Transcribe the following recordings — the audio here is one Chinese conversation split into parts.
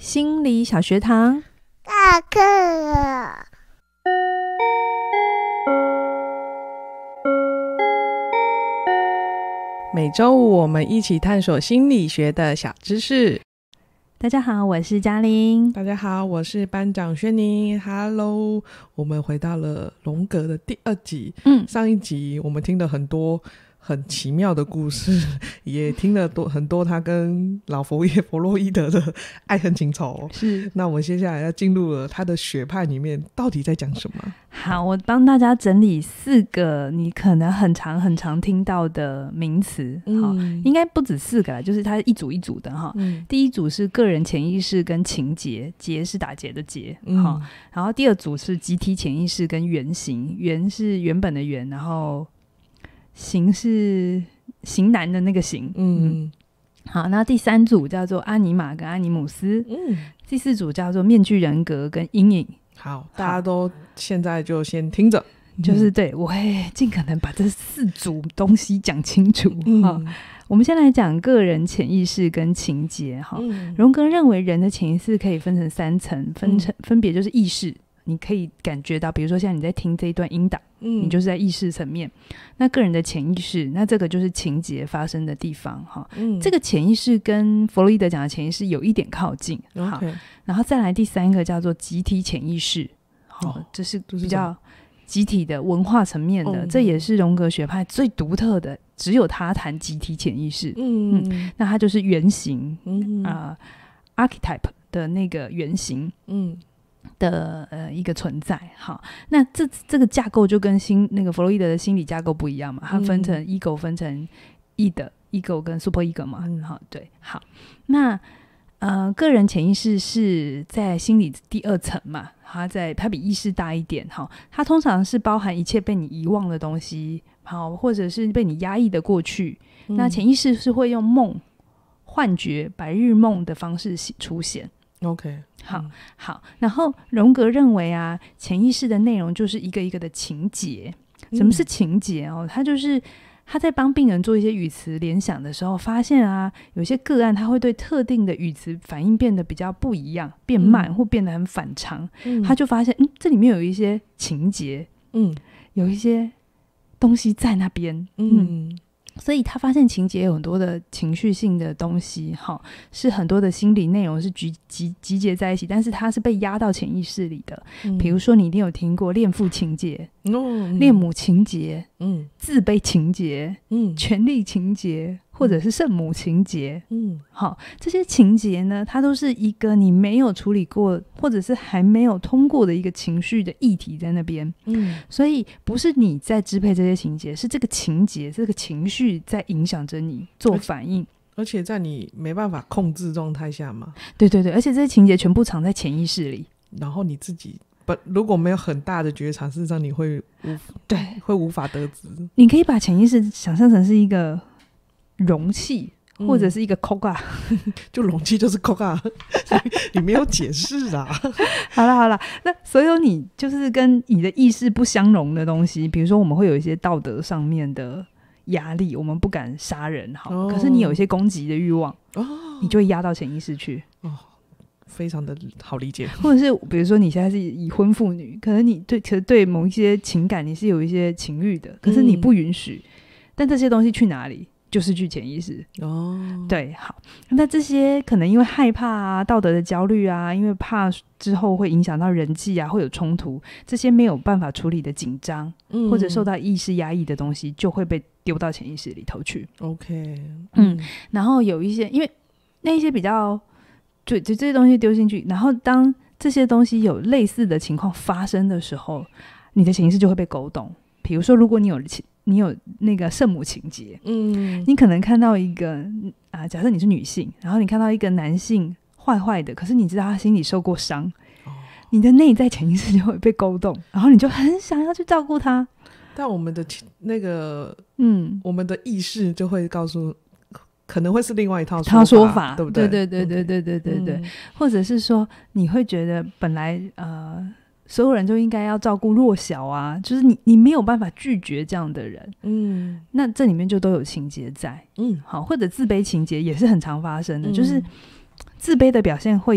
心理小学堂下课了。 每周五我们一起探索心理学的小知识。 大家好，我是嘉玲。 大家好，我是班长轩宁。Hello， 我们回到了荣格的第2集。上一集我们听了很多很奇妙的故事，也听了很多他跟老佛爷弗洛伊德的爱恨情仇。 是， 那我们接下来要进入了他的学派里面到底在讲什么。 好，我帮大家整理4个你可能很常听到的名词。应该不止4个啦，就是它一组一组的。第一组是个人潜意识跟情节，节是打结的结。然后第2组是集体潜意识跟原型，原是原本的原，然后型是型男的那个型。好，那第3组叫做阿尼玛跟阿尼姆斯。第4组叫做面具人格跟阴影。 好，大家都现在就先听着， 就是对，我会尽可能把这4组东西讲清楚。我们先来讲个人潜意识跟情节。荣格认为人的潜意识可以分成3层，分别就是意识，你可以感觉到，比如说现在你在听这一段音档，你就是在意识层面。那个人的潜意识，那这个就是情节发生的地方。这个潜意识跟弗洛伊德讲的潜意识有一点靠近。好，然后再来第3个叫做集体潜意识。这是比较集体的文化层面的，这也是荣格学派最独特的，只有他谈集体潜意识。那它就是原型archetype 的那个原型的一个存在。好，那这个架构就跟那个弗洛伊德的心理架构不一样嘛，它分成 ego 分成 ego 跟 super ego 嘛。好，对，好，那个人潜意识是在心理第2层嘛，它比意识大一点。它通常是包含一切被你遗忘的东西，好，或者是被你压抑的过去。那潜意识是会用梦、幻觉、白日梦的方式出现。 OK， 好，然后荣格认为啊，潜意识的内容就是一个一个的情节。什么是情节？它就是他在帮病人做一些语词联想的时候，发现啊，有些个案他会对特定的语词反应变得比较不一样，变慢或变得很反常。他就发现这里面有一些情节，有一些东西在那边。所以他发现情节有很多的情绪性的东西，是很多的心理内容是集结在一起，但是它是被压到潜意识里的。比如说你一定有听过恋父情节、恋母情节、自卑情节、权力情节，或者是圣母情节。这些情节呢，它都是一个你没有处理过或者是还没有通过的一个情绪的议题在那边。所以不是你在支配这些情节，是这个情节这个情绪在影响着你做反应， 而且在你没办法控制状态下嘛。 对，而且这些情节全部藏在潜意识里，然后你自己如果没有很大的觉察，事实上你会无法得知。 你可以把潜意识想象成是一个容器，或者是一个 Coca， 就容器就是 Coca， 你没有解释啊。 好了，那所有你就是跟你的意识不相容的东西，比如说我们会有一些道德上面的压力，我们不敢杀人，可是你有一些攻击的欲望，你就会压到潜意识去。 非常的好理解。 或者是比如说你现在是已婚妇女，可能你对某一些情感你是有一些情欲的，可是你不允许，但这些东西去哪里？就是去潜意识。对，好，那这些可能因为害怕啊、道德的焦虑啊，因为怕之后会影响到人际啊，会有冲突，这些没有办法处理的紧张，或者受到意识压抑的东西，就会被丢到潜意识里头去。 OK， 然后有一些因为那一些比较就这些东西丢进去，然后当这些东西有类似的情况发生的时候，你的潜意识就会被勾动。比如说如果你有那个圣母情节，你可能看到一个假设你是女性，然后你看到一个男性坏坏的，可是你知道他心里受过伤，你的内在潜意识就会被勾动，然后你就很想要去照顾他。 但我们的那个我们的意识就会告诉，可能会是另外一套说法，对不对？ 对，或者是说你会觉得本来所有人就应该要照顾弱小啊，就是你没有办法拒绝这样的人。那这里面就都有情节在。好，或者自卑情节也是很常发生的，就是自卑的表现会有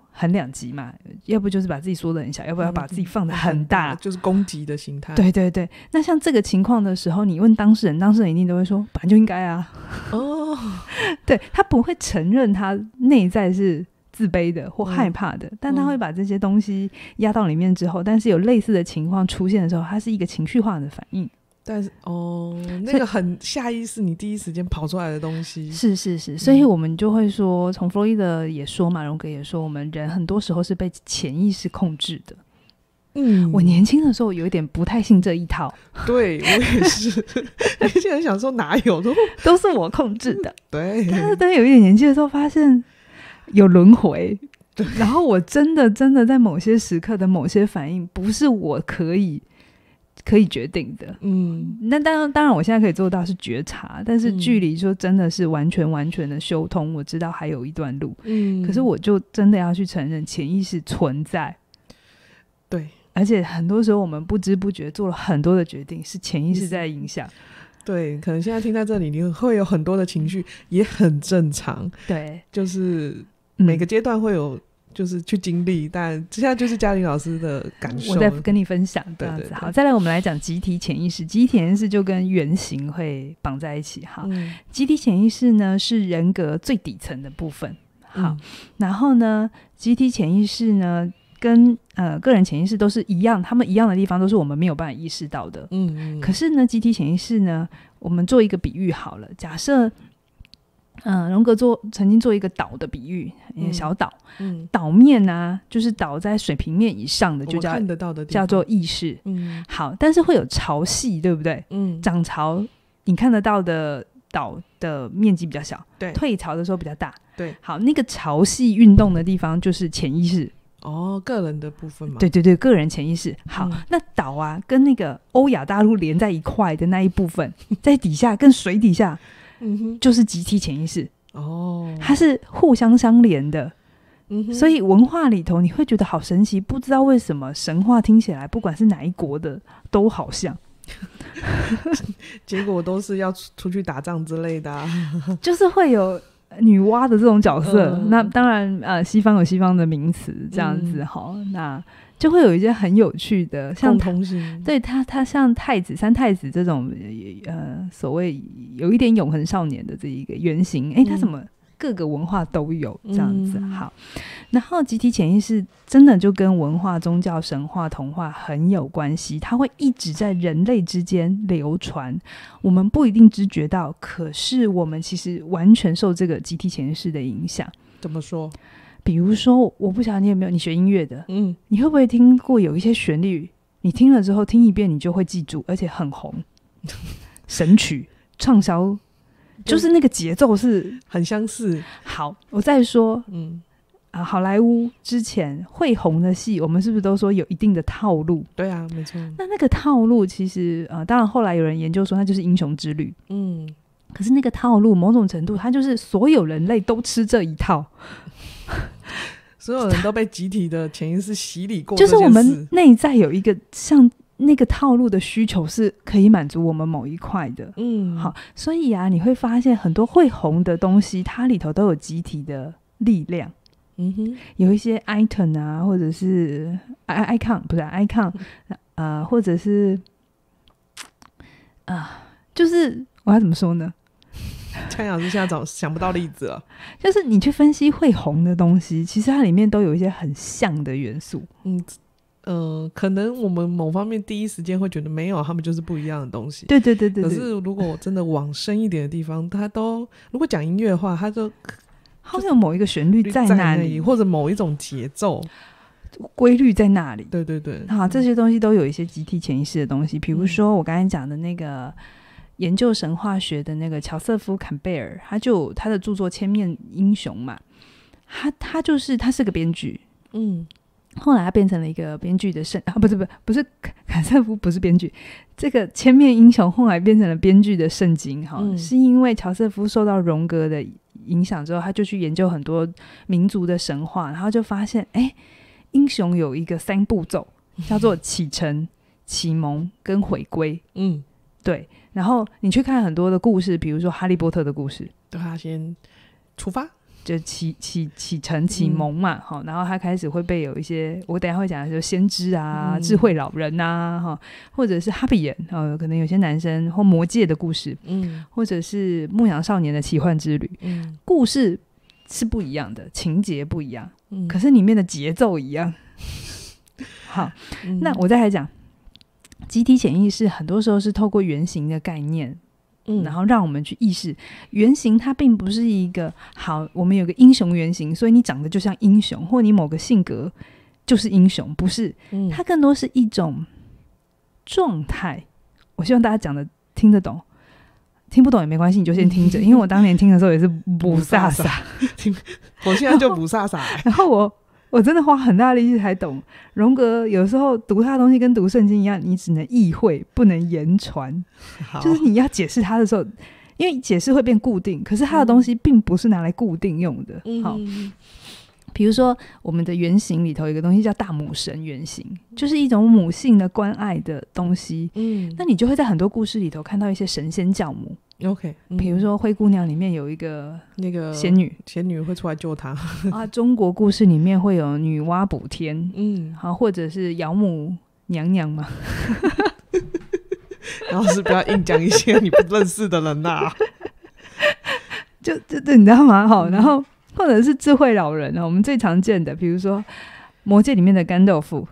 很两极嘛，要不就是把自己缩得很小，要不要把自己放得很大， 就是攻击的形态。 对对对，那像这个情况的时候，你问当事人，当事人一定都会说本来就应该啊。哦，对，他不会承认他内在是自卑的或害怕的，但他会把这些东西压到里面之后，但是有类似的情况出现的时候，它是一个情绪化的反应。 但是那个很下意识，你第一时间跑出来的东西， 是，所以我们就会说，从弗洛伊德也说嘛，荣格也说，我们人很多时候是被潜意识控制的。我年轻的时候有一点不太信这一套， 对我也是，现在想说哪有都是我控制的， 对。 但是等有一点年纪的时候，发现有轮回，然后我真的在某些时刻的某些反应，不是我可以决定的。那当然我现在可以做到是觉察，但是距离就真的是完全的修通，我知道还有一段路。可是我就真的要去承认潜意识存在。 对， 而且很多时候我们不知不觉做了很多的决定，是潜意识在影响。 对，可能现在听在这里，你会有很多的情绪，也很正常。 对， 就是每个阶段会有。就是去经历，但现在就是嘉玲老师的感受， 我在跟你分享这样子。对对对，好，再来我们来讲集体潜意识。集体潜意识就跟原型会绑在一起。好，集体潜意识呢是人格最底层的部分。好，然后呢，集体潜意识呢跟个人潜意识都是一样，他们一样的地方都是我们没有办法意识到的。可是呢，集体潜意识呢，我们做一个比喻好了，假设。荣格曾经做一个岛的比喻，小岛，岛面啊，就是岛在水平面以上的，就叫做意识。好，但是会有潮汐，对不对？涨潮你看得到的岛的面积比较小，对，退潮的时候比较大，对。好，那个潮汐运动的地方就是潜意识。 个人的部分嘛。 对对对，个人潜意识。好，那岛啊，跟那个欧亚大陆连在一块的那一部分，在底下跟水底下。就是集体潜意识。它是互相相连的。所以文化里头你会觉得好神奇，不知道为什么神话听起来不管是哪一国的都好像结果都是要出去打仗之类的就是会有女娲的这种角色。那当然西方有西方的名词这样子。那就会有一些很有趣的像共通性。 对，他像三太子这种所谓有一点永恒少年的这一个原型，他怎么各个文化都有这样子。好，然后集体潜意识真的就跟文化、宗教、神话、童话很有关系，它会一直在人类之间流传，我们不一定知觉到，可是我们其实完全受这个集体潜意识的影响。 怎么说？ 比如说我不晓得你有没有，你学音乐的，你会不会听过有一些旋律，你听了之后听一遍你就会记住，而且很红神曲畅销，就是那个节奏是很相似。 好，我再说好莱坞之前会红的戏，我们是不是都说有一定的套路？ 对啊，没错。 那个套路其实当然后来有人研究说它就是英雄之旅。可是那个套路某种程度它就是所有人类都吃这一套所有人都被集体的潜意识洗礼过， 就是我们内在有一个像那个套路的需求是可以满足我们某一块的。好，所以啊你会发现很多会红的东西它里头都有集体的力量。有一些 item 啊，或者是 icon 不是 icon 或者是就是我要怎么说呢， 蔡老师现在想不到例子了。 就是你去分析会红的东西，其实它里面都有一些很像的元素。 可能我们某方面第一时间会觉得没有，他们就是不一样的东西。 对对对对。 可是如果真的往深一点的地方，它都如果讲音乐的话，它就好像有某一个旋律在那里， 或者某一种节奏规律在那里。 对对对。 好，这些东西都有一些集体潜意识的东西。比如说我刚才讲的那个研究神话学的那个乔瑟夫·坎贝尔，他的著作《千面英雄》嘛，他是个编剧。后来他变成了一个编剧的不是坎瑟夫不是编剧，这个《千面英雄》后来变成了编剧的圣经。是因为乔瑟夫受到荣格的影响之后，他就去研究很多民族的神话，然后就发现英雄有一个3步骤，叫做启程、启蒙跟回归。对。然后你去看很多的故事，比如说哈利波特的故事， 对，他先出发， 就启程启蒙嘛，然后他开始会被有一些我等一下会讲的，就先知啊、智慧老人啊，或者是哈比人，可能有些男生或魔戒的故事，或者是牧羊少年的奇幻之旅，故事是不一样的，情节不一样，可是里面的节奏一样。好，那我再来讲集体潜意识，很多时候是透过原型的概念，然后让我们去意识原型它并不是一个好，我们有个英雄原型，所以你长得就像英雄，或你某个性格就是英雄，不是，它更多是一种状态。我希望大家讲的听得懂，听不懂也没关系，你就先听着，因为我当年听的时候也是不飒飒我现在就不飒飒然后我真的花很大力气才懂，荣格有时候读他的东西跟读圣经一样，你只能意会不能言传，就是你要解释他的时候，因为解释会变固定，可是他的东西并不是拿来固定用的。好，比如说我们的原型里头有一个东西叫大母神原型，就是一种母性的关爱的东西，那你就会在很多故事里头看到一些神仙教母。 OK， 比如说灰姑娘里面有一个那个仙女会出来救她啊，中国故事里面会有女娲补天，好，或者是姚母娘娘嘛然后是不要硬讲一些你不认识的人啊就你知道吗？好，然后或者是智慧老人，我们最常见的比如说魔戒里面的甘道夫，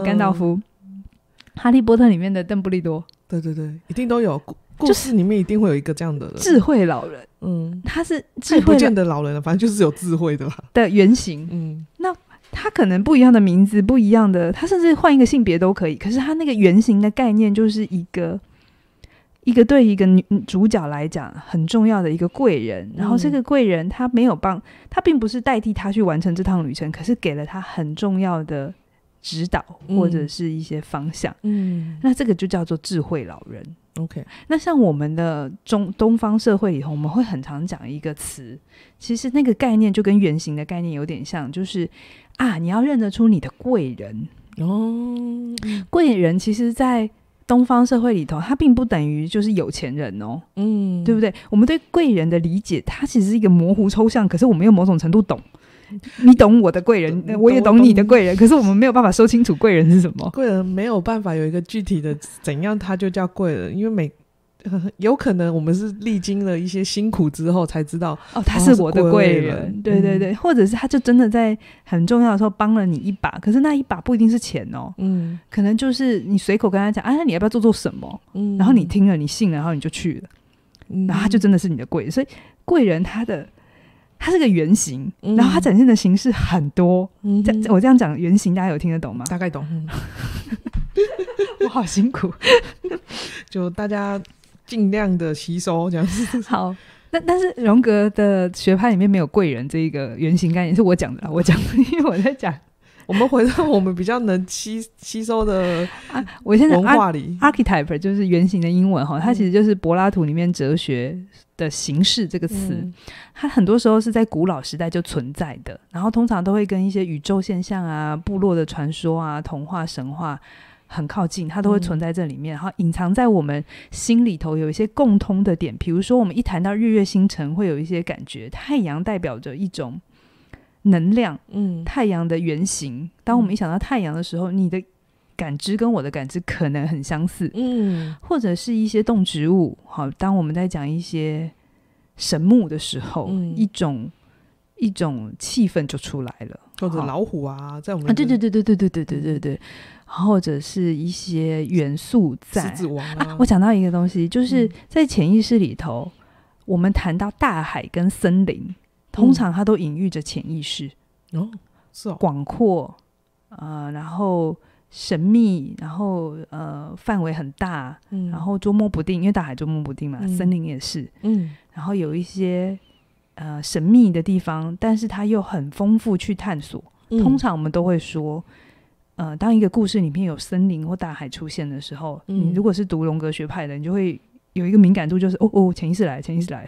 哈利波特里面的邓布利多， 对对对，一定都有故事里面一定会有一个这样的人， 智慧老人，他是智慧不见得老人了，反正就是有智慧的啦的原型，那他可能不一样的名字，不一样的，他甚至换一个性别都可以，可是他那个原型的概念就是一个对一个主角来讲很重要的一个贵人，然后这个贵人他没有他并不是代替他去完成这趟旅程，可是给了他很重要的指导或者是一些方向，那这个就叫做智慧老人。 OK， 那像我们的东方社会里头，我们会很常讲一个词，其实那个概念就跟原型的概念有点像，就是你要认得出你的贵人贵人其实在东方社会里头，它并不等于就是有钱人对不对？我们对贵人的理解，它其实是一个模糊抽象，可是我们又某种程度懂。你懂我的贵人，我也懂你的贵人，可是我们没有办法说清楚贵人是什么。 贵人没有办法有一个具体的怎样他就叫贵人，因为有可能我们是历经了一些辛苦之后才知道他是我的贵人，对对对，或者是他就真的在很重要的时候帮了你一把，可是那一把不一定是钱可能就是你随口跟他讲那你要不要做什么，然后你听了你信了，然后你就去了，然后他就真的是你的贵人。所以贵人它是个原型，然后它展现的形式很多，我这样讲原型大家有听得懂吗？ 大概懂我好辛苦就大家尽量的吸收这样子。好， 但是荣格的学派里面没有贵人这一个原型概念，是我讲的啦，因为我在讲我们回到我们比较能吸收的我现在文化里 archetype 就是原型的英文它其实就是柏拉图里面哲学的形式这个词，它很多时候是在古老时代就存在的，然后通常都会跟一些宇宙现象啊、部落的传说啊、童话神话很靠近，它都会存在这里面，然后隐藏在我们心里头有一些共通的点。比如说我们一谈到日月星辰会有一些感觉，太阳代表着一种能量，太阳的原型，当我们一想到太阳的时候，你的感知跟我的感知可能很相似，或者是一些动植物，好，当我们在讲一些神木的时候，一种气氛就出来了， 或者老虎在我们对对对对对对对对对对，或者是一些元素在狮子王我讲到一个东西，就是在潜意识里头，我们谈到大海跟森林，通常它都隐喻着潜意识是广阔然后神秘，然后范围很大，然后捉摸不定，因为大海捉摸不定嘛，森林也是，然后有一些神秘的地方，但是它又很丰富去探索。通常我们都会说当一个故事里面有森林或大海出现的时候，你如果是读荣格学派的，你就会有一个敏感度，就是潜意识来，潜意识来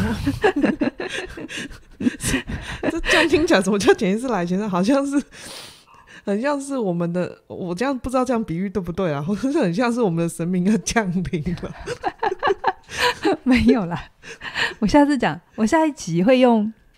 这样听起来什么叫潜意识来？潜意识好像是很像是我们的，我这样不知道这样比喻对不对啊，或者是很像是我们的神明要降临了没有啦，我下一集会用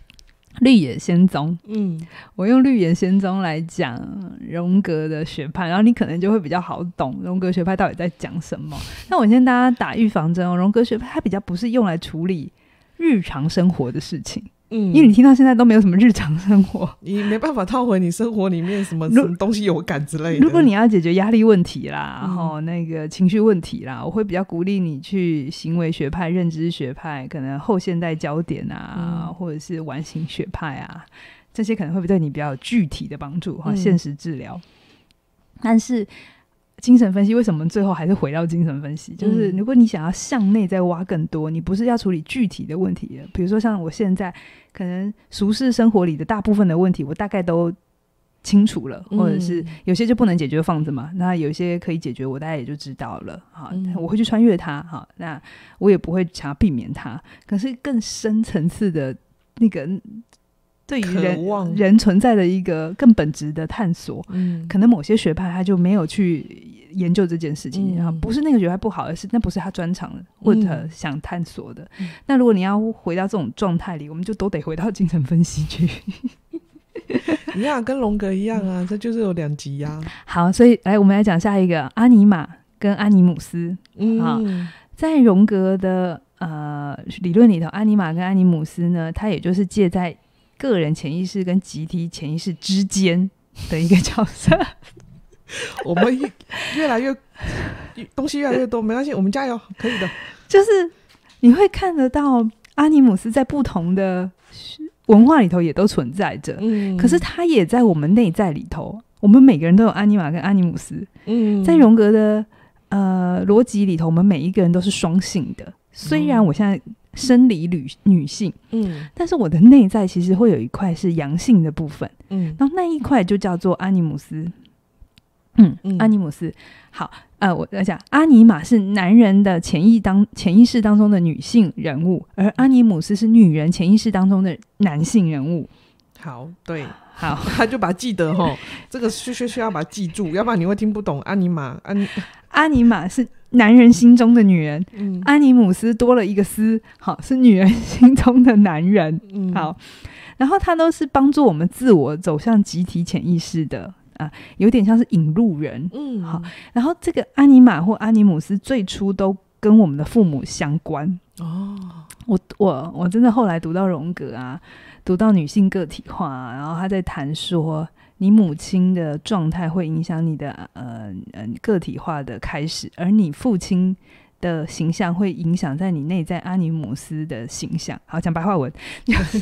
绿野仙踪，我用绿野仙踪来讲荣格的学派，然后你可能就会比较好懂荣格学派到底在讲什么。那我先大家打预防针哦，荣格学派它比较不是用来处理日常生活的事情，因为你听到现在都没有什么日常生活， 你没办法套回你生活里面什么东西有感之类的。 如果你要解决压力问题啦，然后那个情绪问题啦，我会比较鼓励你去行为学派、认知学派，可能后现代焦点啊，或者是完形学派啊，这些可能会对你比较有具体的帮助，现实治疗。但是精神分析为什么最后还是回到精神分析，就是如果你想要向内再挖更多，你不是要处理具体的问题，比如说像我现在可能俗世生活里的大部分的问题我大概都清楚了，或者是有些就不能解决放着嘛，那有些可以解决我大概也就知道了，我会去穿越它，那我也不会想要避免它。可是更深层次的那个对于 人存在的一个更本质的探索，可能某些学派他就没有去研究这件事情，不是那个学派不好，而是那不是他专长的或者想探索的。那如果你要回到这种状态里，我们就都得回到精神分析去。 一样，跟荣格一样啊，这就是有2集啊。 好，所以我们来讲下一个阿尼玛跟阿尼姆斯。在荣格的理论里头，阿尼玛跟阿尼姆斯呢，它也就是介在个人潜意识跟集体潜意识之间的一个角色。 我们越来越东西越来越多，没关系，我们加油，可以的。 就是你会看得到阿尼姆斯在不同的文化里头也都存在着，可是他也在我们内在里头，我们每个人都有阿尼玛跟阿尼姆斯。在荣格的逻辑里头，我们每一个人都是双性的。虽然我现在生理女性，但是我的内在其实会有一块是阳性的部分，然后那一块就叫做阿尼姆斯。阿尼姆斯。好，我在讲阿尼玛是男人的潜意识当中的女性人物，而阿尼姆斯是女人潜意识当中的男性人物。 好，对， 好， 他就把记得齁，这个需要把它记住，要不然你会听不懂。阿尼玛是男人心中的女人，阿尼姆斯多了一个斯，好，是女人心中的男人。好，然后他都是帮助我们自我走向集体潜意识的。有点像是引路人。好，然后这个阿尼玛或阿尼姆斯最初都跟我们的父母相关。我真的后来读到荣格啊，读到女性个体化然后他在谈说你母亲的状态会影响你的个体化的开始，而你父亲的形象会影响在你内在阿尼姆斯的形象。好，讲白话文就是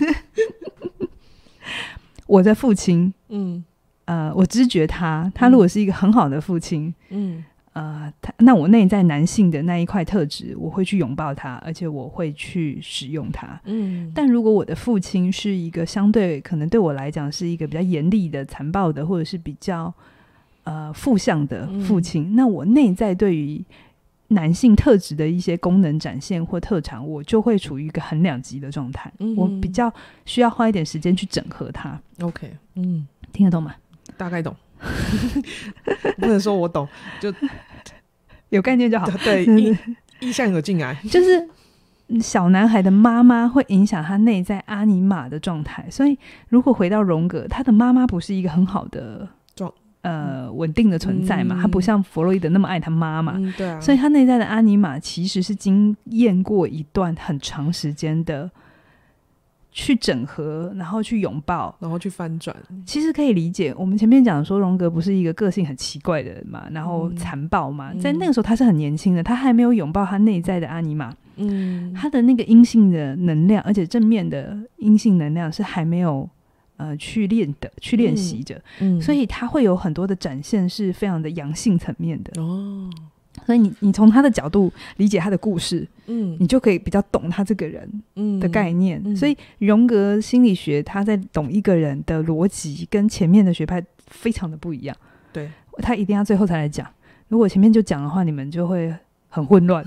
我的父亲我知觉他如果是一个很好的父亲，那我内在男性的那一块特质我会去拥抱他，而且我会去使用他。但如果我的父亲是一个相对可能对我来讲是一个比较严厉的残暴的，或者是比较负向的父亲，那我内在对于男性特质的一些功能展现或特长，我就会处于一个很两极的状态。我比较需要花一点时间去整合它。 OK， 听得懂吗？ 大概懂。不能说我懂，就有概念就好。 对，意象有进来。 就是小男孩的妈妈会影响他内在阿尼玛的状态，所以如果回到荣格，他的妈妈不是一个很好的稳定的存在嘛，他不像弗洛伊德那么爱他妈妈。 对啊， 所以他内在的阿尼玛其实是经验过一段很长时间的去整合，然后去拥抱， 然后去翻转。 其实可以理解，我们前面讲说荣格不是一个个性很奇怪的人嘛，然后残暴嘛，在那个时候他是很年轻的，他还没有拥抱他内在的阿尼玛。他的那个阴性的能量，而且正面的阴性能量是还没有去练习的，所以他会有很多的展现是非常的阳性层面的。所以你从他的角度理解他的故事，你就可以比较懂他这个人的概念。所以荣格心理学他在懂一个人的逻辑跟前面的学派非常的不一样。 对， 他一定要最后才来讲，如果前面就讲的话，你们就会很混乱。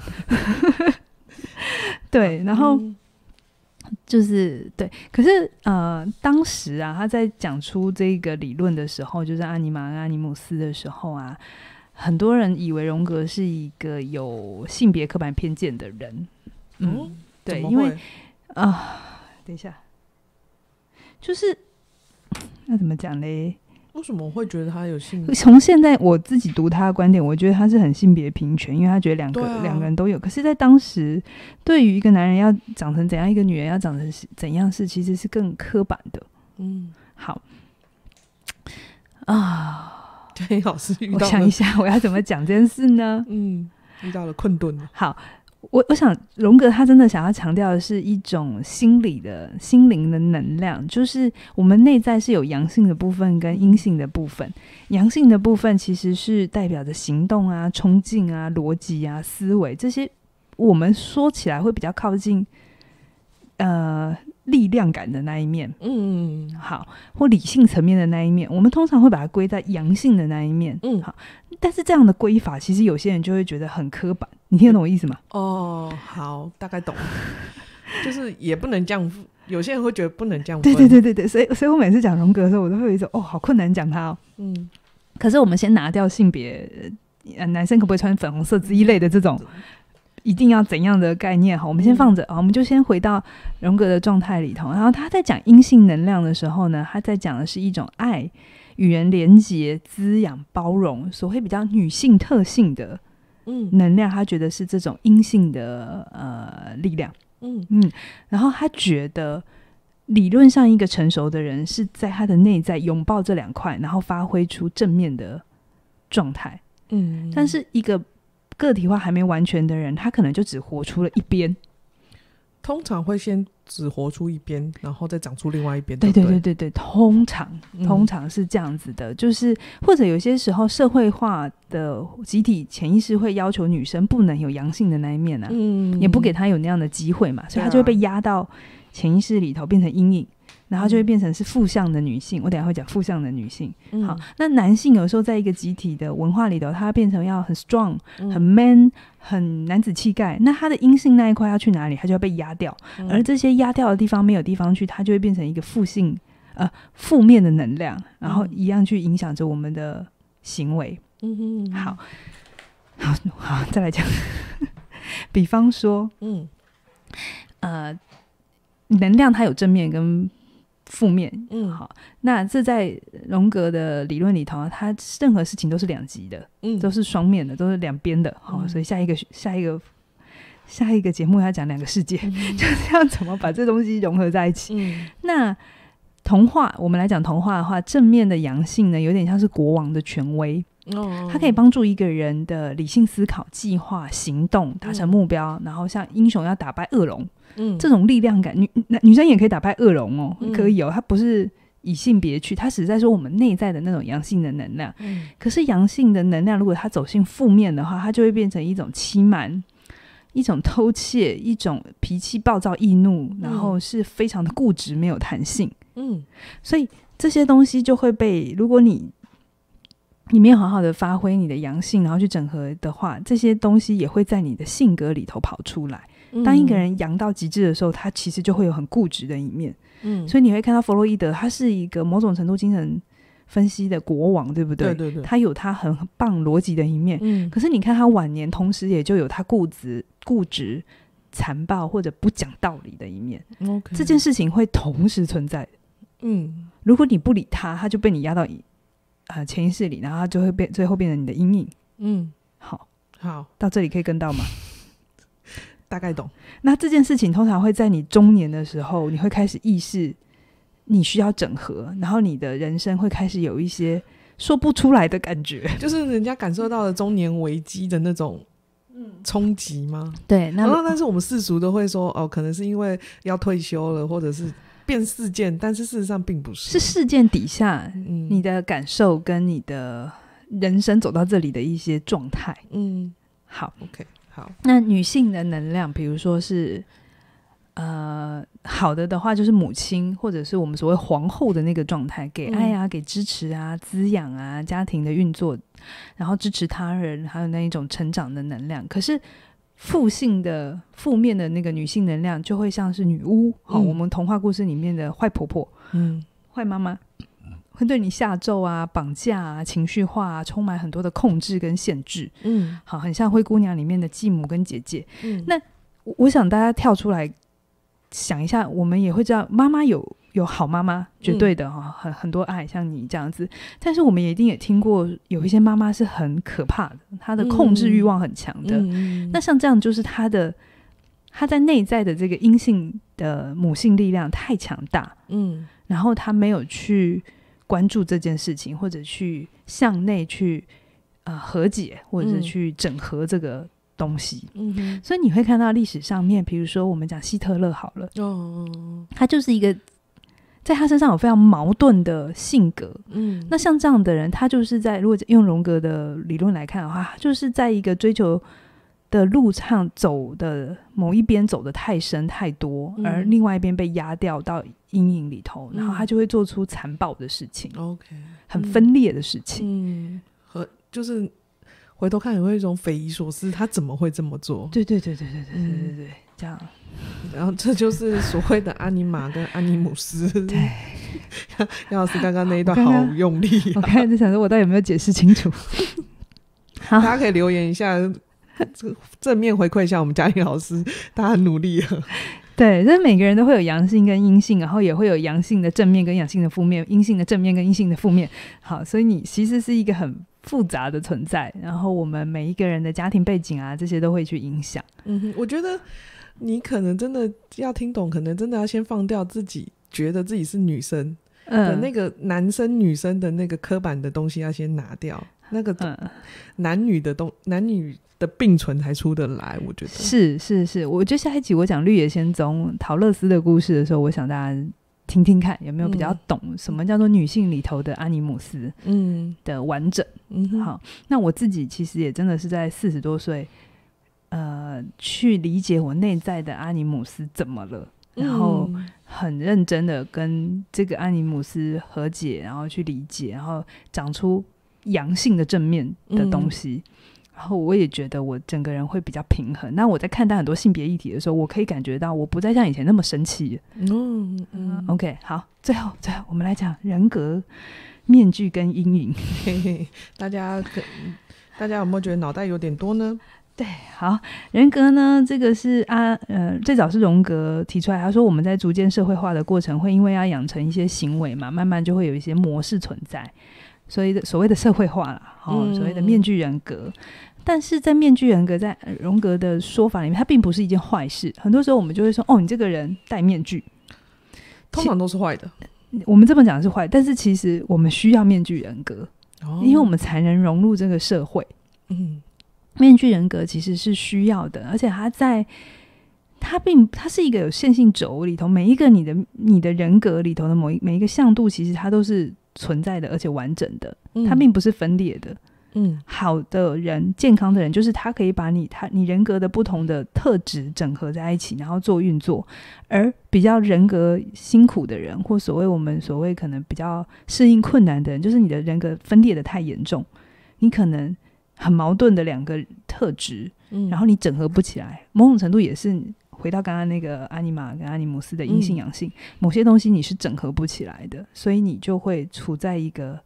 对，然后就是对，可是当时啊，他在讲出这个理论的时候，就是阿尼玛跟阿尼姆斯的时候啊，很多人以为荣格是一个有性别刻板偏见的人。对，因为等一下， 就是那怎么讲嘞？ 为什么会觉得他有性别？ 从现在我自己读他的观点，我觉得他是很性别平权，因为他觉得两个人都有。可是，在当时，对于一个男人要长成怎样，一个女人要长成怎样是其实是更刻板的。好啊， 对，老师遇到了， 我想一下，我要怎么讲这件事呢？ 遇到了困顿了。 好。我想荣格他真的想要强调的是一种心灵的能量，就是我们内在是有阳性的部分跟阴性的部分。阳性的部分其实是代表着行动啊、冲劲啊、逻辑啊、思维，这些我们说起来会比较靠近力量感的那一面，好，或理性层面的那一面，我们通常会把它归在阳性的那一面，好。但是这样的归法，其实有些人就会觉得很刻板，你听得懂我意思吗？ 好，大概懂，就是也不能这样，有些人会觉得不能这样分。 对，所以我每次讲荣格的时候，我都会有一种好困难讲他可是我们先拿掉性别，男生可不可以穿粉红色之一类的这种。一定要怎样的概念？好，我们先放着，我们就先回到荣格的状态里头。然后他在讲阴性能量的时候呢，他在讲的是一种爱、与人连结、滋养、包容，所谓比较女性特性的能量，他觉得是这种阴性的力量。然后他觉得理论上一个成熟的人是在他的内在拥抱这两块，然后发挥出正面的状态。但是一个个体化还没完全的人，他可能就只活出了一边， 通常会先只活出一边，然后再长出另外一边。 对，通常是这样子的，就是或者有些时候社会化的集体潜意识会要求女生不能有阳性的那一面啊，也不给她有那样的机会嘛，所以她就会被压到潜意识里头变成阴影。然后就会变成是负向的女性，我等一下会讲负向的女性。好，那男性有时候在一个集体的文化里头，他变成要很 strong、很 man、很男子气概，那他的阴性那一块要去哪里，他就要被压掉。而这些压掉的地方没有地方去，他就会变成一个负面的能量，然后一样去影响着我们的行为。好，再来讲，比方说，能量它有正面跟负面，好，那这在荣格的理论里头，它任何事情都是两极的，都是双面的，都是两边的，好，所以下一个节目要讲两个世界，就是要怎么把这东西融合在一起。那童话，我们来讲童话的话，正面的阳性呢，有点像是国王的权威，它可以帮助一个人的理性思考、计划、行动、达成目标，然后像英雄要打败恶龙。这种力量感，女生也可以打败恶龙可以它不是以性别去，它只是在说我们内在的那种阳性的能量。可是阳性的能量如果它走向负面的话，它就会变成一种欺瞒、一种偷窃、一种脾气暴躁易怒，然后是非常的固执没有弹性。所以这些东西就会被，如果你没有好好的发挥你的阳性，然后去整合的话，这些东西也会在你的性格里头跑出来。当一个人阳到极致的时候，他其实就会有很固执的一面。所以你会看到弗洛伊德，他是一个某种程度精神分析的国王，对不对？对，他有他很棒逻辑的一面。可是你看他晚年，同时也就有他固执、残暴或者不讲道理的一面。这件事情会同时存在。如果你不理他，他就被你压到潜意识里，然后他就会最后变成你的阴影。好，到这里可以跟到吗？ 大概懂。 那这件事情通常会在你中年的时候，你会开始意识你需要整合，然后你的人生会开始有一些说不出来的感觉， 就是人家感受到了中年危机的那种冲击吗？ 对， 但是我们世俗都会说可能是因为要退休了，或者是变事件，但是事实上并不是， 是事件底下你的感受跟你的人生走到这里的一些状态。好 OK， 好。 那女性的能量，比如说是好的话就是母亲，或者是我们所谓皇后的那个状态，给爱啊，给支持啊，滋养啊，家庭的运作，然后支持他人，还有那一种成长的能量。可是负面的那个女性能量就会像是女巫，我们童话故事里面的坏婆婆，坏妈妈，会对你下咒啊，绑架啊，情绪化啊，充满很多的控制跟限制。好，很像灰姑娘里面的继母跟姐姐。那我想大家跳出来想一下，我们也会知道妈妈有有好妈妈，绝对的很多爱，像你这样子。但是我们也一定也听过有一些妈妈是很可怕的，她的控制欲望很强的。那像这样就是她在内在的这个阴性的母性力量太强大，然后她没有去关注这件事情，或者去向内去和解，或者是去整合这个东西。所以你会看到历史上面，比如说我们讲希特勒好了，他就是一个在他身上有非常矛盾的性格。那像这样的人，他就是在如果用荣格的理论来看的话，他就是在一个追求的路上走的某一边走的太深太多，而另外一边被压掉到阴影里头，然后他就会做出残暴的事情，很分裂的事情。 和就是回头看也会有一种匪夷所思，他怎么会这么做？ 对，这样。 然后这就是所谓的阿尼玛跟阿尼姆斯。对，杨老师刚刚那一段好用力我刚才在想说我到底有没有解释清楚。 大家可以留言一下，正面回馈一下我们嘉玲老师，他很努力了。 对，就是每个人都会有阳性跟阴性，然后也会有阳性的正面跟阳性的负面，阴性的正面跟阴性的负面。好，所以你其实是一个很复杂的存在，然后我们每一个人的家庭背景啊，这些都会去影响。 我觉得你可能真的要听懂，可能真的要先放掉自己觉得自己是女生的那个男生女生的那个刻板的东西要先拿掉，那个男女的并存才出得来。我觉得是我觉得下一集我讲绿野仙踪陶乐斯的故事的时候，我想大家听听看有没有比较懂什么叫做女性里头的阿尼姆斯的完整。好，那我自己其实也真的是在40多岁去理解我内在的阿尼姆斯怎么了，然后很认真的跟这个阿尼姆斯和解，然后去理解，然后长出阳性的正面的东西。然后我也觉得我整个人会比较平衡。那我在看待很多性别议题的时候，我可以感觉到我不再像以前那么生气。OK， 好，最后我们来讲人格面具跟阴影。 大家有没有觉得脑袋有点多呢？ 对，好，人格呢，这个是最早是荣格提出来，他说我们在逐渐社会化的过程，会因为要养成一些行为嘛，慢慢就会有一些模式存在，所谓的社会化啦，所谓的面具人格。但是在面具人格在荣格的说法里面，它并不是一件坏事。很多时候我们就会说，你这个人戴面具， 通常都是坏的。 我们这么讲是坏，但是其实我们需要面具人格，因为我们才能融入这个社会。面具人格其实是需要的，而且它是一个有线性轴里头，每一个你的人格里头的每一个向度，其实它都是存在的，而且完整的，它并不是分裂的。好的人，健康的人，就是他可以把你人格的不同的特质整合在一起，然后做运作。而比较人格辛苦的人，或我们所谓可能比较适应困难的人，就是你的人格分裂的太严重，你可能很矛盾的两个特质，然后你整合不起来，某种程度也是回到刚刚那个阿尼玛跟阿尼姆斯的阴性阳性，某些东西你是整合不起来的，所以你就会处在一个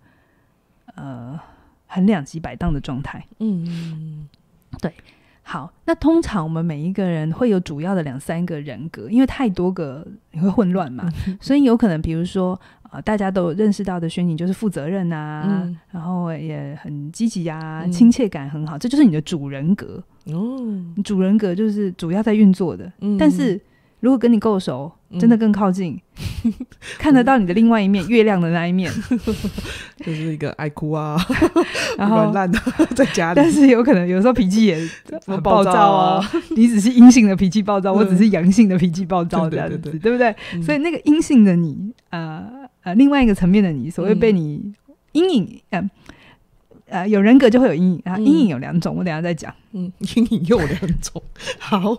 很两极摆荡的状态。对。好，那通常我们每一个人会有主要的2-3个人格，因为太多个你会混乱嘛，所以有可能比如说大家都认识到的轩宁就是负责任啊，然后也很积极啊，亲切感很好，这就是你的主人格。主人格就是主要在运作的，但是如果跟你够熟，真的更靠近，看得到你的另外一面，月亮的那一面， 就是一个爱哭啊，然后软烂的在家里， 但是有可能有时候脾气也很暴躁啊。你只是阴性的脾气暴躁，我只是阳性的脾气暴躁，这样子，对不对？所以那个阴性的你，另外一个层面的你，所谓被你阴影，有人格就会有阴影啊。阴影有2种，我等一下再讲。 阴影又有2种，好。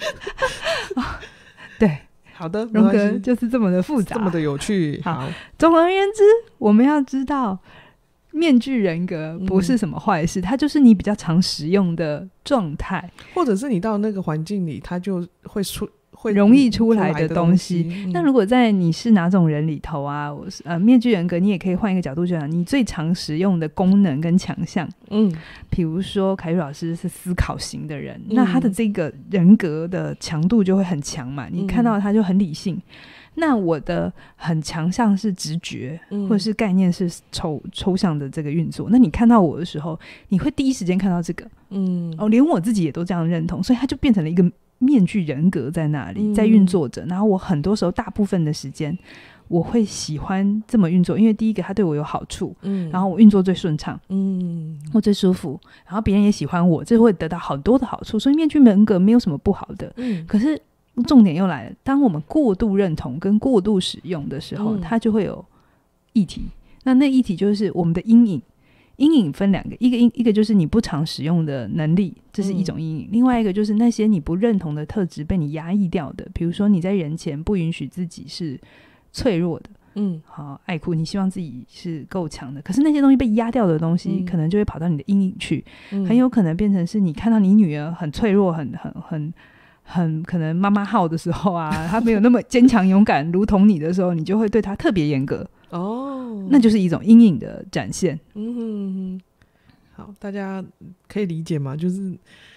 对， 好的， 荣格就是这么的复杂， 这么的有趣。好， 总而言之，我们要知道面具人格不是什么坏事，它就是你比较常使用的状态， 或者是你到那个环境里，它就会容易出来的东西。那如果在你是哪种人里头啊，面具人格你也可以换一个角度讲，你最常使用的功能跟强项。比如说凯宇老师是思考型的人，那他的这个人格的强度就会很强嘛，你看到他就很理性。 那我的很强项是直觉，或者是概念是抽象的这个运作。那你看到我的时候，你会第一时间看到这个，连我自己也都这样认同，所以它就变成了一个面具人格在那里，在运作着。然后我很多时候大部分的时间我会喜欢这么运作，因为第一个它对我有好处，然后我运作最顺畅，我最舒服，然后别人也喜欢我，这会得到很多的好处，所以面具人格没有什么不好的。可是重点又来了，当我们过度认同跟过度使用的时候，它就会有议题。那议题就是我们的阴影。阴影分两个，一个就是你不常使用的能力，这是一种阴影，另外一个就是那些你不认同的特质被你压抑掉的，比如说你在人前不允许自己是脆弱的，好爱哭，你希望自己是够强的，可是那些东西被压掉的东西，可能就会跑到你的阴影去，很有可能变成是你看到你女儿很脆弱，很可能妈妈号的时候啊，她没有那么坚强勇敢如同你的时候，你就会对她特别严格，那就是一种阴影的展现。 好，大家可以理解吗？就是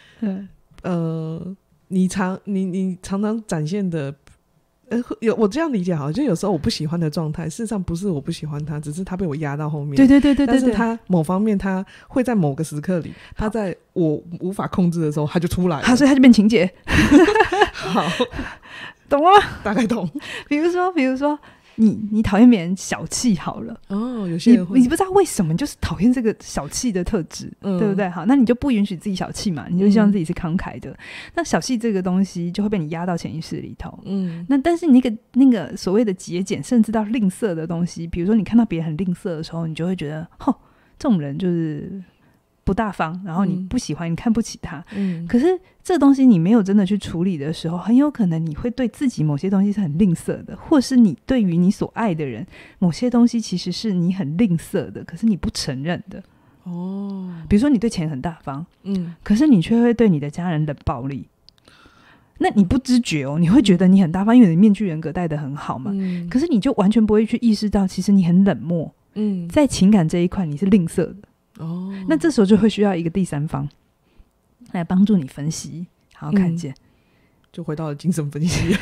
你常常展现的我这样理解好，就有时候我不喜欢的状态，事实上不是我不喜欢他，只是他被我压到后面。对，但是他某方面他会在某个时刻里，他在我无法控制的时候他就出来了， 所以他就变情节。 好， 懂了吗？ 大概懂。 比如说你讨厌别人小气好了， 有些人会你不知道为什么就是讨厌这个小气的特质，对不对？好，那你就不允许自己小气嘛，你就希望自己是慷慨的，那小气这个东西就会被你压到潜意识里头。那但是那个所谓的节俭甚至到吝啬的东西，比如说你看到别人很吝啬的时候，你就会觉得这种人就是不大方，然后你不喜欢，你看不起他。可是这东西你没有真的去处理的时候，很有可能你会对自己某些东西是很吝啬的，或是你对于你所爱的人某些东西其实是你很吝啬的，可是你不承认的。比如说你对钱很大方，可是你却会对你的家人冷暴力，那你不知觉你会觉得你很大方，因为你的面具人格戴得很好嘛，可是你就完全不会去意识到其实你很冷漠，在情感这一块你是吝啬的。那这时候就会需要一个第三方来帮助你分析，好好看见， 就回到了精神分析。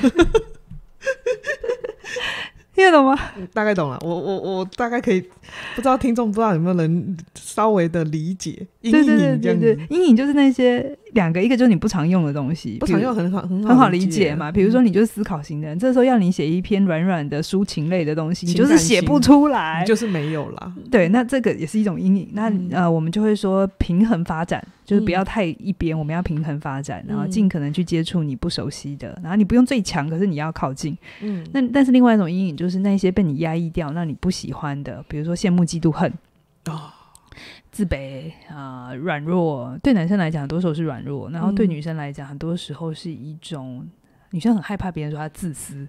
听得懂吗？ 大概懂了，我大概可以，不知道听众不知道有没有人稍微的理解阴影这样子。 阴影就是那些两个，一个就是你不常用的东西， 不常用很好理解嘛。比如说你就是思考型的人，这时候要你写一篇软软的抒情类的东西，你就是写不出来， 你就是没有啦。 对，那这个也是一种阴影。那我们就会说平衡发展，就是不要太一边，我们要平衡发展，然后尽可能去接触你不熟悉的，然后你不用最强，可是你要靠近。但是另外一种阴影就是那些被你压抑掉，那你不喜欢的，比如说羡慕、嫉妒、恨。自卑软弱，对男生来讲很多时候是软弱，然后对女生来讲很多时候是一种女生很害怕别人说她自私。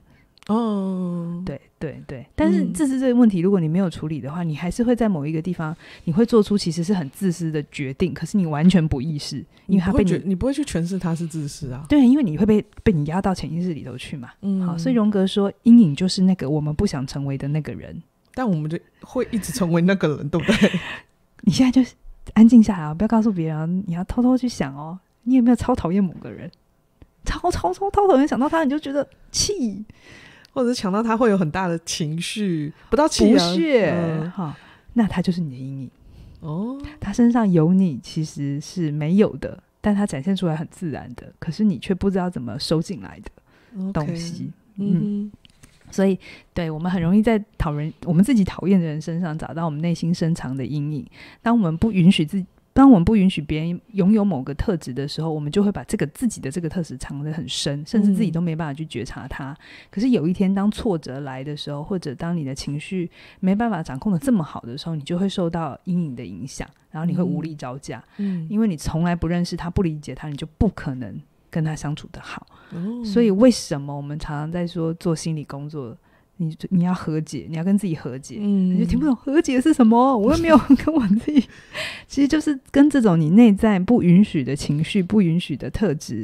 对，但是自私这个问题如果你没有处理的话，你还是会在某一个地方你会做出其实是很自私的决定，可是你完全不意识，因为他被你不会去诠释他是自私啊。 对，因为你会被你压到潜意识里头去嘛。好，所以荣格说阴影就是那个我们不想成为的那个人， 但我们就会一直成为那个人，对不对？ 你现在就安静下来，不要告诉别人，你要偷偷去想你有没有超讨厌某个人，超讨厌，想到他你就觉得气， 或者是想到他会有很大的情绪，不到气不屑，那他就是你的阴影。他身上有你其实是没有的，但他展现出来很自然的，可是你却不知道怎么收进来的东西。所以对，我们很容易在我们自己讨厌的人身上找到我们内心深藏的阴影。当我们不允许别人拥有某个特质的时候，我们就会把自己的这个特质藏得很深，甚至自己都没办法去觉察它。可是有一天当挫折来的时候，或者当你的情绪没办法掌控的这么好的时候，你就会受到阴影的影响，然后你会无力招架。因为你从来不认识他，不理解他，你就不可能跟他相处得好。所以为什么我们常常在说做心理工作，你要和解，你要跟自己和解，你就听不懂和解是什么，我又没有跟我自己其实就是跟这种你内在不允许的情绪、不允许的特质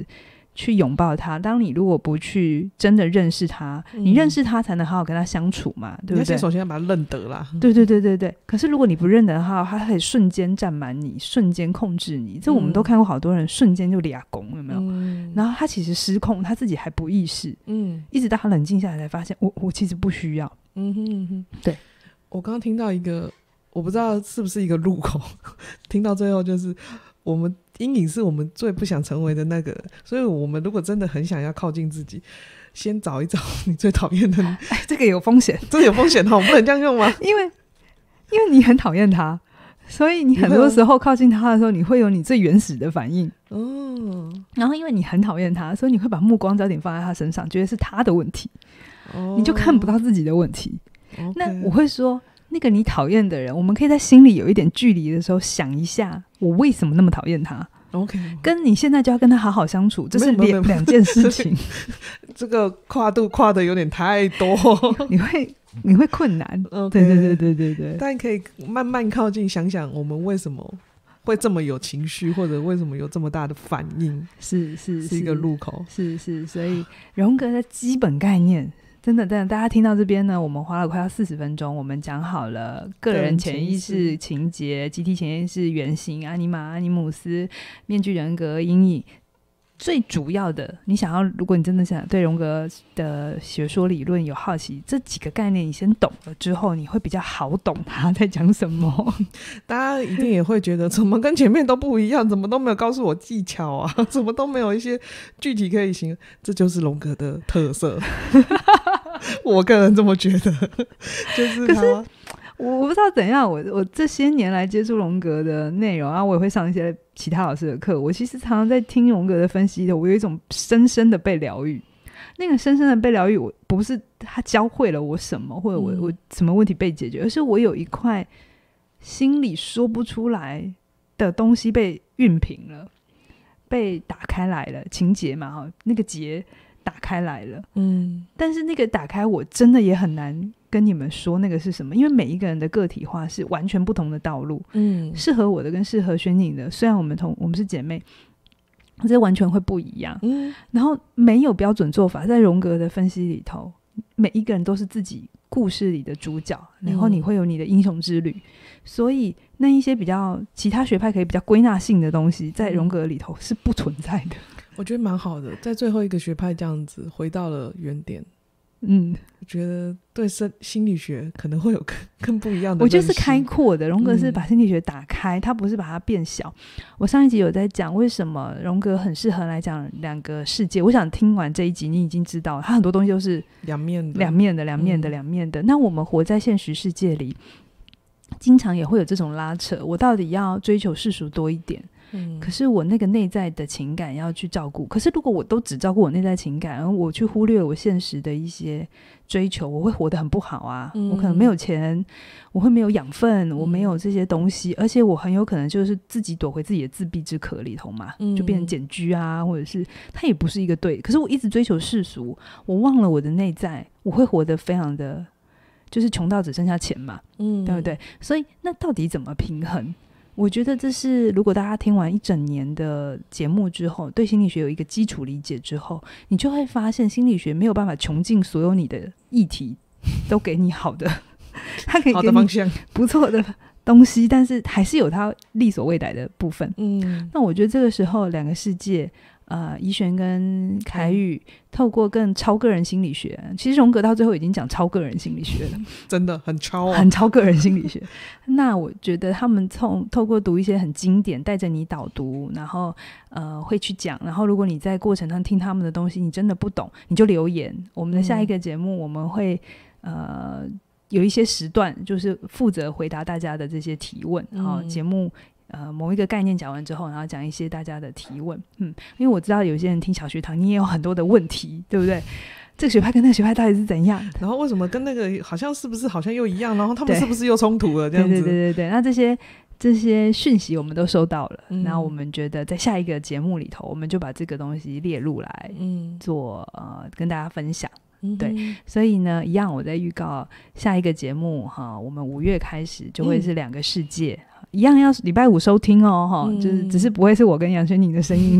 去拥抱他，当你如果不去真的认识他，你认识他才能好好跟他相处嘛，对不对？ 首先要把他认得啦。 对对对对对。可是如果你不认得他，他可以瞬间占满你，瞬间控制你。这我们都看过好多人瞬间就俩拱，有没有？然后他其实失控，他自己还不意识，一直到他冷静下来才发现，我其实不需要。对。 我刚刚听到一个，我不知道是不是一个入口，听到最后就是我们阴影是我们最不想成为的那个，所以我们如果真的很想要靠近自己，先找一找你最讨厌的。 这个有风险， 这个有风险我不能这样用吗？ 因为你很讨厌他，所以你很多时候靠近他的时候，你会有你最原始的反应。然后因为你很讨厌他，所以你会把目光焦点放在他身上，觉得是他的问题，你就看不到自己的问题。那我会说，那个你讨厌的人，我们可以在心里有一点距离的时候想一下，我为什么那么讨厌他。跟你现在就要跟他好好相处，这是两件事情。 这个跨度跨的有点太多， 你会困难。对对对对对对。 但可以慢慢靠近，想想我们为什么会这么有情绪，或者为什么有这么大的反应。是一个入口。 是。所以荣格的基本概念，真的大家听到这边呢，我们花了快要40分钟，我们讲好了个人潜意识、情节、集体潜意识、原型、阿尼玛、阿尼姆斯、面具人格、阴影。最主要的，你想要，如果你真的想对荣格的学说理论有好奇，这几个概念你先懂了之后，你会比较好懂他在讲什么。 大家一定也会觉得怎么跟前面都不一样，怎么都没有告诉我技巧啊，怎么都没有一些具体可以行，这就是荣格的特色。我个人这么觉得。就是他，可是我不知道怎样，我这些年来接触荣格的内容啊，我也会上一些其他老师的课，我其实常常在听荣格的分析的，我有一种深深的被疗愈。那个深深的被疗愈，我不是他教会了我什么，或者我什么问题被解决，而是我有一块心里说不出来的东西被熨平了，被打开来了，情节嘛，那个结打开来了。但是那个打开我真的也很难跟你们说那个是什么，因为每一个人的个体化是完全不同的道路。适合我的跟适合轩宁的，虽然我们是姐妹，这完全会不一样。然后没有标准做法，在荣格的分析里头，每一个人都是自己故事里的主角，然后你会有你的英雄之旅。所以那一些比较其他学派可以比较归纳性的东西，在荣格里头是不存在的。 我觉得蛮好的，在最后一个学派这样子回到了原点。我觉得对心理学可能会有更不一样的认识。 我觉得是开阔的，荣格是把心理学打开，他不是把它变小。我上一集有在讲为什么荣格很适合来讲两个世界，我想听完这一集你已经知道他很多东西都是两面的。那我们活在现实世界里，经常也会有这种拉扯，我到底要追求世俗多一点，可是我那个内在的情感要去照顾。可是如果我都只照顾我内在情感，而我去忽略我现实的一些追求，我会活得很不好啊。我可能没有钱，我会没有养分，我没有这些东西，而且我很有可能就是自己躲回自己的自闭之壳里头嘛，就变成简居啊，或者是它也不是一个对。可是我一直追求世俗，我忘了我的内在，我会活得非常的就是穷到只剩下钱嘛，对不对？所以那到底怎么平衡？我觉得这是如果大家听完一整年的节目之后，对心理学有一个基础理解之后，你就会发现心理学没有办法穷尽所有你的议题都给你好的它可以给你不错的东西，但是还是有它力所未逮的部分。那我觉得这个时候两个世界怡璇跟凯宇透过更超个人心理学，其实荣格到最后已经讲超个人心理学了真的很超啊， 很超个人心理学那我觉得他们透过读一些很经典，带着你导读，然后会去讲，然后如果你在过程上听他们的东西你真的不懂，你就留言。我们的下一个节目我们会有一些时段就是负责回答大家的这些提问，然后节目某一个概念讲完之后，然后讲一些大家的提问。因为我知道有些人听小学堂你也有很多的问题，对不对？这个学派跟那个学派到底是怎样， 然后为什么跟那个好像是不是好像又一样，然后他们是不是又冲突了这样子。 对，那这些讯息我们都收到了，然后我们觉得在下一个节目里头我们就把这个东西列入来做跟大家分享。对，所以呢一样我在预告下一个节目我们5月开始就会是两个世界，一样要礼拜5收听就是只是不会是我跟杨轩宁的声音了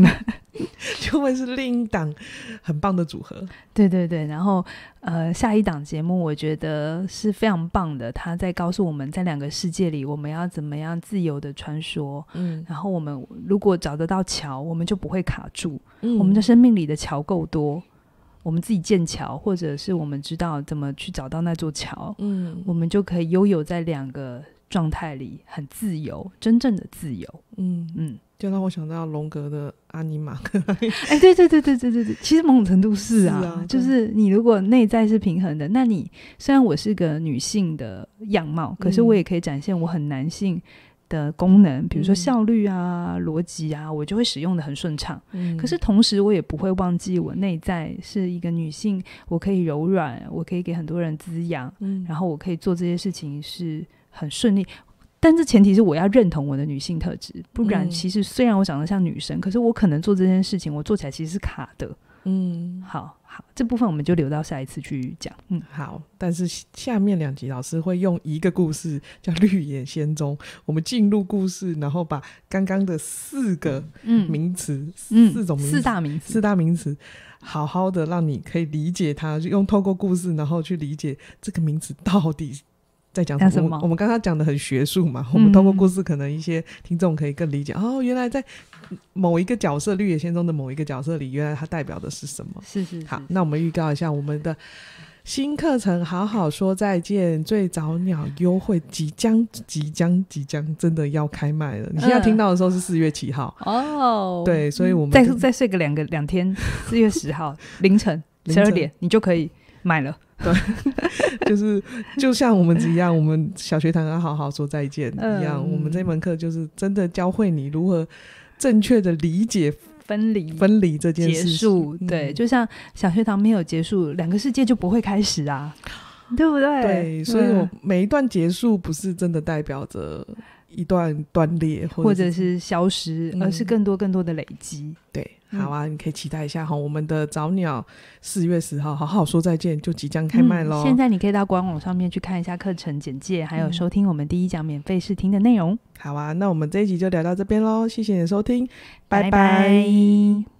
就会是另一档很棒的组合。 对对对，然后下一档节目我觉得是非常棒的，他在告诉我们在两个世界里我们要怎么样自由的穿梭，然后我们如果找得到桥我们就不会卡住，我们的生命里的桥够多，我们自己建桥，或者是我们知道怎么去找到那座桥，我们就可以悠游在两个状态里，很自由，真正的自由。 就让我想到荣格的阿尼玛。 哎，对对对对对对对，其实某种程度是啊，就是你如果内在是平衡的，那你虽然我是个女性的样貌，可是我也可以展现我很男性的功能，比如说效率啊、逻辑啊，我就会使用的很顺畅。可是同时我也不会忘记我内在是一个女性，我可以柔软，我可以给很多人滋养，然后我可以做这些事情是很顺利。但是前提是我要认同我的女性特质，不然其实虽然我长得像女生，可是我可能做这件事情我做起来其实是卡的。好，这部分我们就留到下一次去讲。 好，但是下面2集老师会用一个故事叫绿野仙踪，我们进入故事，然后把刚刚的4个名词，4种名词，四大名词好好的让你可以理解它，用透过故事然后去理解这个名词到底在讲什么。我们刚刚讲的很学术嘛，我们透过故事可能一些听众可以更理解，原来在某一个角色，绿野仙踪的某一个角色里，原来它代表的是什么。是。好，那我们预告一下我们的新课程好好说再见最早鸟优惠即将真的要开卖了。你现在听到的时候是4月7号对，所以我们再睡个两天4月10号凌晨12点你就可以买了。 对，就像我们一样，我们小学堂要好好说再见一样，我们这门课就是真的教会你如何正确的理解分离这件事情。结束， 对，就像小学堂没有结束，2个世界就不会开始啊，对不对？ 对，所以我每一段结束不是真的代表着一段断裂或者是消失，而是更多的累积。 对，好啊，你可以期待一下我们的早鸟4月10号好好说再见就即将开卖咯。 现在你可以到官网上面去看一下课程简介，还有收听我们第一讲免费试听的内容。 好啊，那我们这一集就聊到这边咯，谢谢你的收听，拜拜。